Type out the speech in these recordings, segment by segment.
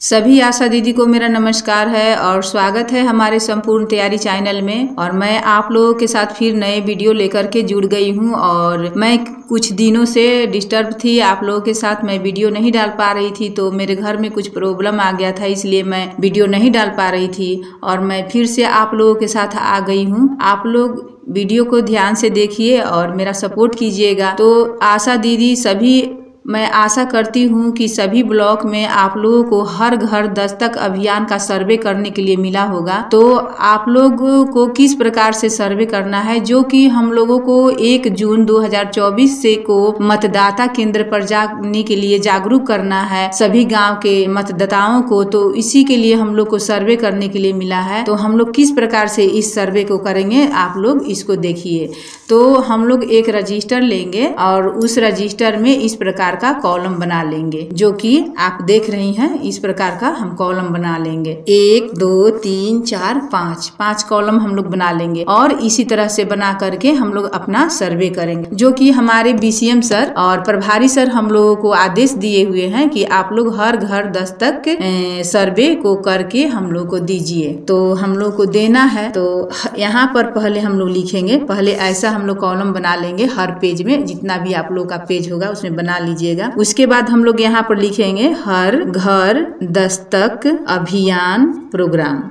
सभी आशा दीदी को मेरा नमस्कार है और स्वागत है हमारे संपूर्ण तैयारी चैनल में। और मैं आप लोगों के साथ फिर नए वीडियो लेकर के जुड़ गई हूं। और मैं कुछ दिनों से डिस्टर्ब थी, आप लोगों के साथ मैं वीडियो नहीं डाल पा रही थी, तो मेरे घर में कुछ प्रॉब्लम आ गया था, इसलिए मैं वीडियो नहीं डाल पा रही थी। और मैं फिर से आप लोगों के साथ आ गई हूँ। आप लोग वीडियो को ध्यान से देखिए और मेरा सपोर्ट कीजिएगा। तो आशा दीदी मैं आशा करती हूँ कि सभी ब्लॉक में आप लोगों को हर घर दस्तक अभियान का सर्वे करने के लिए मिला होगा। तो आप लोगों को किस प्रकार से सर्वे करना है, जो कि हम लोगों को 1 जून 2024 से को मतदाता केंद्र पर जाने के लिए जागरूक करना है सभी गांव के मतदाताओं को। तो इसी के लिए हम लोग को सर्वे करने के लिए मिला है। तो हम लोग किस प्रकार से इस सर्वे को करेंगे, आप लोग इसको देखिए। तो हम लोग एक रजिस्टर लेंगे और उस रजिस्टर में इस प्रकार का कॉलम बना लेंगे, जो कि आप देख रही हैं। इस प्रकार का हम कॉलम बना लेंगे, 1 2 3 4 5 कॉलम हम लोग बना लेंगे। और इसी तरह से बना करके हम लोग अपना सर्वे करेंगे, जो कि हमारे बीसीएम सर और प्रभारी सर हम लोगों को आदेश दिए हुए हैं कि आप लोग हर घर दस्तक सर्वे को करके हम लोग को दीजिए। तो हम लोग को देना है। तो यहाँ पर पहले हम लोग लिखेंगे, पहले ऐसा हम लोग कॉलम बना लेंगे। हर पेज में जितना भी आप लोग का पेज होगा उसमें बना लीजिएगा। उसके बाद हम लोग यहाँ पर लिखेंगे हर घर दस्तक अभियान प्रोग्राम।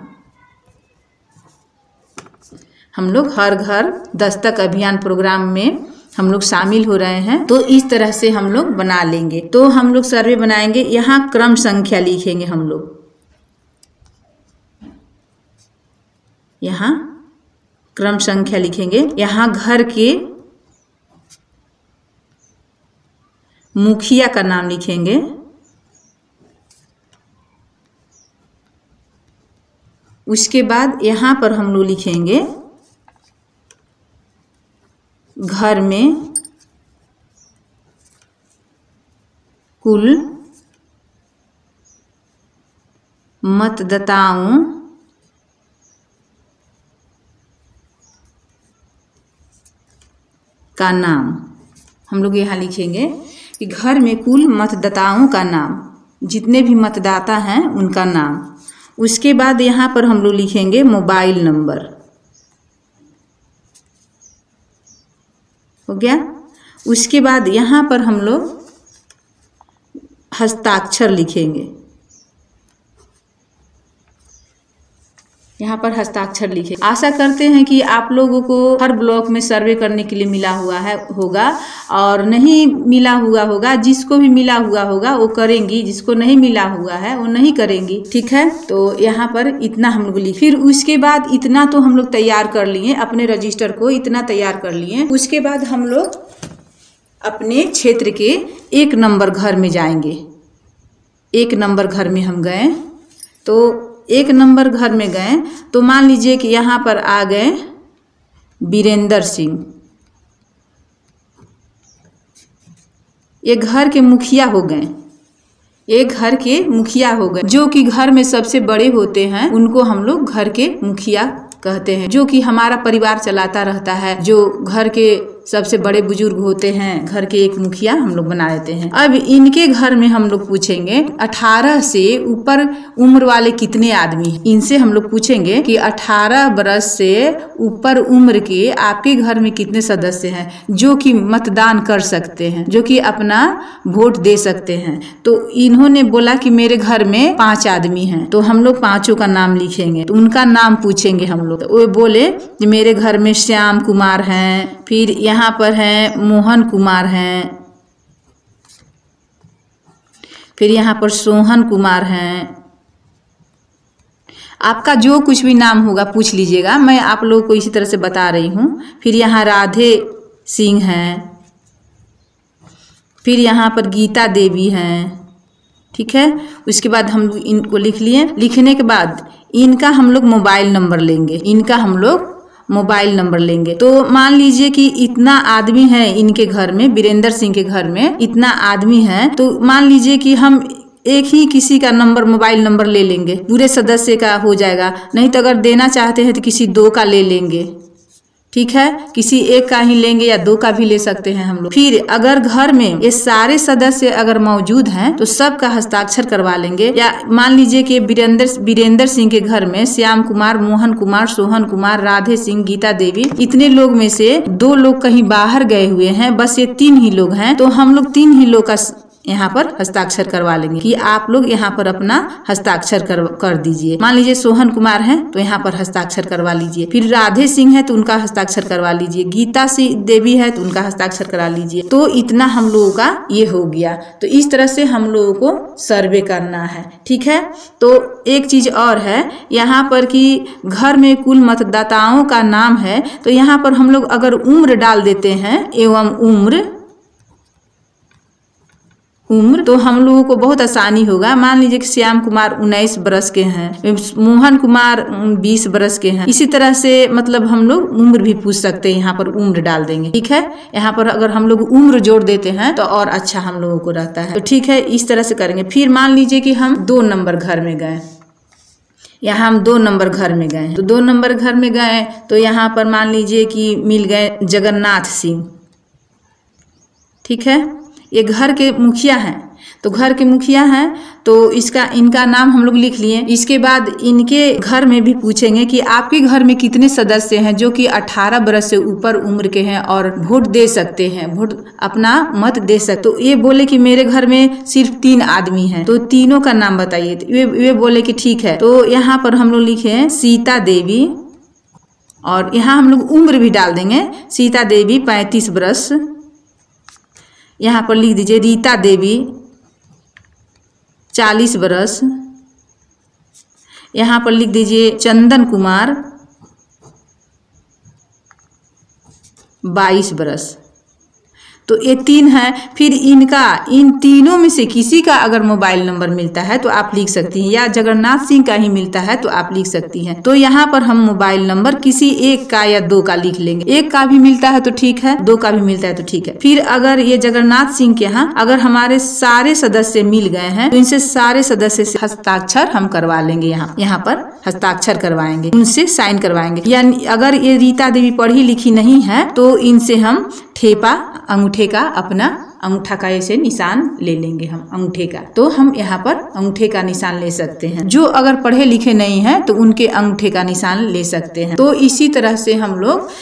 हम लोग हर घर दस्तक अभियान प्रोग्राम में हम लोग शामिल हो रहे हैं। तो इस तरह से हम लोग बना लेंगे। तो हम लोग सर्वे बनाएंगे, यहाँ क्रम संख्या लिखेंगे। हम लोग यहाँ क्रम संख्या लिखेंगे। यहाँ घर के मुखिया का नाम लिखेंगे। उसके बाद यहाँ पर हम लोग लिखेंगे घर में कुल मतदाताओं का नाम। हम लोग यहाँ लिखेंगे कि घर में कुल मतदाताओं का नाम, जितने भी मतदाता हैं उनका नाम। उसके बाद यहाँ पर हम लोग लिखेंगे मोबाइल नंबर। हो गया। उसके बाद यहाँ पर हम लोग हस्ताक्षर लिखेंगे। यहाँ पर हस्ताक्षर लिखे। आशा करते हैं कि आप लोगों को हर ब्लॉक में सर्वे करने के लिए मिला हुआ होगा, और नहीं मिला हुआ होगा, जिसको भी मिला हुआ होगा वो करेंगी, जिसको नहीं मिला हुआ है वो नहीं करेंगी। ठीक है। तो यहाँ पर इतना हम लोग लिखे। फिर उसके बाद इतना तो हम लोग तैयार कर लिए, अपने रजिस्टर को इतना तैयार कर लिए। उसके बाद हम लोग अपने क्षेत्र के 1 नंबर घर में जाएंगे। 1 नंबर घर में हम गए। तो 1 नंबर घर में गए तो मान लीजिए कि यहाँ पर आ गए वीरेंद्र सिंह। ये घर के मुखिया हो गए। ये घर के मुखिया हो गए। जो कि घर में सबसे बड़े होते हैं उनको हम लोग घर के मुखिया कहते हैं, जो कि हमारा परिवार चलाता रहता है। जो घर के सबसे बड़े बुजुर्ग होते हैं, घर के एक मुखिया हम लोग बना देते हैं। अब इनके घर में हम लोग पूछेंगे 18 से ऊपर उम्र वाले कितने आदमी हैं। इनसे हम लोग पूछेंगे कि 18 वर्ष से ऊपर उम्र के आपके घर में कितने सदस्य हैं, जो कि मतदान कर सकते हैं, जो कि अपना वोट दे सकते हैं। तो इन्होंने बोला कि मेरे घर में 5 आदमी हैं। तो हम लोग 5 का नाम लिखेंगे। तो उनका नाम पूछेंगे हम लोग। तो वो बोले कि मेरे घर में श्याम कुमार हैं, फिर यहाँ पर है मोहन कुमार हैं, फिर यहाँ पर सोहन कुमार हैं। आपका जो कुछ भी नाम होगा पूछ लीजिएगा, मैं आप लोगों को इसी तरह से बता रही हूँ। फिर यहाँ राधे सिंह हैं, फिर यहाँ पर गीता देवी हैं। ठीक है। उसके बाद हम इनको लिख लिए। लिखने के बाद इनका हम लोग मोबाइल नंबर लेंगे। इनका हम लोग मोबाइल नंबर लेंगे। तो मान लीजिए कि इतना आदमी है इनके घर में, वीरेंद्र सिंह के घर में इतना आदमी है। तो मान लीजिए कि हम एक ही किसी का नंबर, मोबाइल नंबर ले लेंगे, पूरे सदस्य का हो जाएगा। नहीं तो अगर देना चाहते हैं तो किसी 2 का ले लेंगे। ठीक है, किसी एक का ही लेंगे या दो का भी ले सकते हैं हम लोग। फिर अगर घर में ये सारे सदस्य अगर मौजूद हैं तो सबका हस्ताक्षर करवा लेंगे। या मान लीजिए कि वीरेंद्र सिंह के घर में श्याम कुमार, मोहन कुमार, सोहन कुमार, राधे सिंह, गीता देवी, इतने लोग में से 2 लोग कहीं बाहर गए हुए हैं, बस ये 3 ही लोग हैं। तो हम लोग 3 ही लोग का यहाँ पर हस्ताक्षर करवा लेंगे कि आप लोग यहाँ पर अपना हस्ताक्षर कर दीजिए। मान लीजिए सोहन कुमार हैं तो यहाँ पर हस्ताक्षर करवा लीजिए। फिर राधे सिंह है तो उनका हस्ताक्षर करवा लीजिए। गीता देवी है तो उनका हस्ताक्षर करा लीजिए। तो इतना हम लोगों का ये हो गया। तो इस तरह से हम लोगों को सर्वे करना है। ठीक है, तो एक चीज और है यहाँ पर कि घर में कुल मतदाताओं का नाम है तो यहाँ पर हम लोग अगर उम्र डाल देते हैं एवं उम्र तो हम लोगों को बहुत आसानी होगा। मान लीजिए कि श्याम कुमार 19 बरस के हैं, मोहन कुमार 20 बरस के हैं। इसी तरह से मतलब हम लोग उम्र भी पूछ सकते हैं, यहाँ पर उम्र डाल देंगे। ठीक है, यहाँ पर अगर हम लोग उम्र जोड़ देते हैं तो और अच्छा हम लोगों को रहता है। तो ठीक है, इस तरह से करेंगे। फिर मान लीजिए कि हम 2 नंबर घर में गए, यहाँ हम 2 नंबर घर में गए तो 2 नंबर घर में गए तो यहाँ पर मान लीजिए कि मिल गए जगन्नाथ सिंह। ठीक है, ये घर के मुखिया हैं। तो घर के मुखिया हैं तो इनका नाम हम लोग लिख लिए। इसके बाद इनके घर में भी पूछेंगे कि आपके घर में कितने सदस्य हैं जो कि 18 बरस से ऊपर उम्र के हैं और वोट दे सकते हैं, वोट अपना मत दे सकते। तो ये बोले कि मेरे घर में सिर्फ 3 आदमी हैं, तो तीनों का नाम बताइए। तो ये बोले कि ठीक है। तो यहाँ पर हम लोग लिखे सीता देवी और यहाँ हम लोग उम्र भी डाल देंगे। सीता देवी 35 बरस। यहाँ पर लिख दीजिए रीता देवी 40 बरस। यहाँ पर लिख दीजिए चंदन कुमार 22 बरस। तो ये 3 हैं। फिर इन तीनों में से किसी का अगर मोबाइल नंबर मिलता है तो आप लिख सकती हैं, या जगन्नाथ सिंह का ही मिलता है तो आप लिख सकती हैं। तो यहाँ पर हम मोबाइल नंबर किसी एक का या 2 का लिख लेंगे। 1 का भी मिलता है तो ठीक है, 2 का भी मिलता है तो ठीक है। फिर अगर ये जगन्नाथ सिंह के यहाँ अगर हमारे सारे सदस्य मिल गए हैं तो इनसे सारे सदस्य से हस्ताक्षर हम करवा लेंगे। यहाँ पर हस्ताक्षर करवाएंगे, उनसे साइन करवाएंगे। यानी अगर ये रीता देवी पढ़ी लिखी नहीं है तो इनसे हम ठेपा अंगूठे का अपना अंगूठा का ऐसे निशान ले लेंगे हम अंगूठे का। तो हम यहाँ पर अंगूठे का निशान ले सकते हैं। जो अगर पढ़े लिखे नहीं हैं तो उनके अंगूठे का निशान ले सकते हैं। तो इसी तरह से हम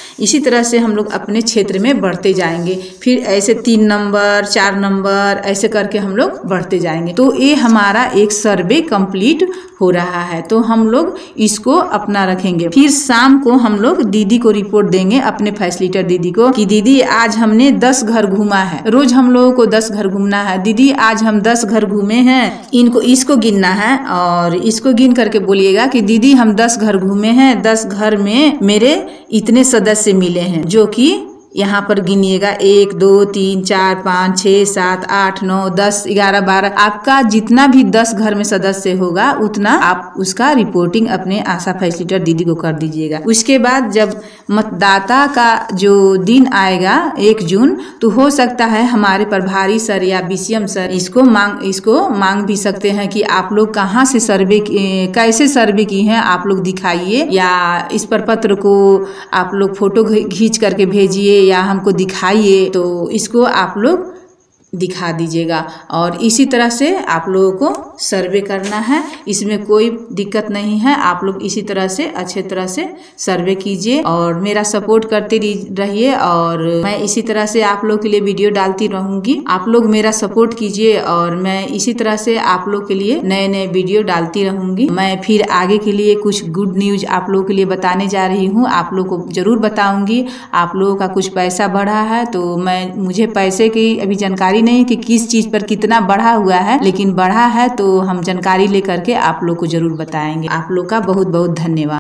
लोग अपने क्षेत्र में बढ़ते जाएंगे। फिर ऐसे 3 नंबर 4 नंबर ऐसे करके हम लोग बढ़ते जाएंगे। तो ये हमारा एक सर्वे कंप्लीट हो रहा है। तो हम लोग इसको अपना रखेंगे। फिर शाम को हम लोग दीदी को रिपोर्ट देंगे, अपने फैसिलिटेटर दीदी को, कि दीदी आज हमने 10 घर घूमा है। रोज हम लोगों को 10 घर घूमना है। दीदी आज हम 10 घर घूमे हैं, इसको गिनना है और इसको गिन करके बोलिएगा कि दीदी हम 10 घर घूमे हैं, 10 घर में मेरे इतने सदस्य मिले हैं। जो कि यहाँ पर गिनिएगा 1 2 3 4 5 6 7 8 9 10 11 12। आपका जितना भी 10 घर में सदस्य होगा उतना आप उसका रिपोर्टिंग अपने आशा फैसिलिटेटर दीदी को कर दीजिएगा। उसके बाद जब मतदाता का जो दिन आएगा 1 जून, तो हो सकता है हमारे प्रभारी सर या बीसीएम सर इसको मांग भी सकते हैं कि आप लोग कहाँ से कैसे सर्वे की हैं आप लोग दिखाइए, या इस प्रपत्र को आप लोग फोटो खींच करके भेजिए या हमको दिखाइए। तो इसको आप लोग दिखा दीजिएगा। और इसी तरह से आप लोगों को सर्वे करना है, इसमें कोई दिक्कत नहीं है। आप लोग इसी तरह से अच्छे तरह से सर्वे कीजिए और मेरा सपोर्ट करते रहिए। और मैं इसी तरह से आप लोग के लिए वीडियो डालती रहूंगी। आप लोग मेरा सपोर्ट कीजिए और मैं इसी तरह से आप लोग के लिए नए नए वीडियो डालती रहूंगी। मैं फिर आगे के लिए कुछ गुड न्यूज आप लोगों के लिए बताने जा रही हूँ, आप लोग को जरूर बताऊंगी। आप लोगों का कुछ पैसा बढ़ा है तो मुझे पैसे की अभी जानकारी नहीं कि किस चीज पर कितना बढ़ा हुआ है, लेकिन बढ़ा है तो हम जानकारी लेकर के आप लोग को जरूर बताएंगे। आप लोग का बहुत बहुत धन्यवाद।